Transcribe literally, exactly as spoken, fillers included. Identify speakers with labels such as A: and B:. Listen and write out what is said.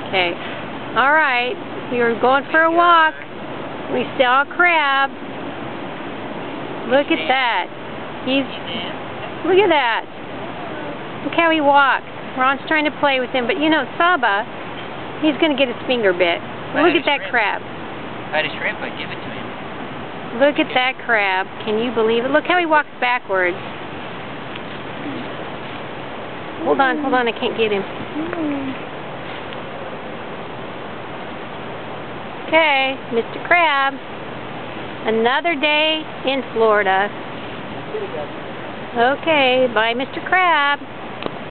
A: Okay. All right. We were going for a walk. We saw a crab. Look at that. He's. Look at that. Look how he walks. Ron's trying to play with him, but you know, Saba, he's going to get his finger bit. Look at that crab.
B: If I had a shrimp, I'd give it to him.
A: Look at that crab. Can you believe it? Look how he walks backwards. Hold on, hold on. I can't get him. Okay, Mister Crab. Another day in Florida. Okay, bye, Mister Crab.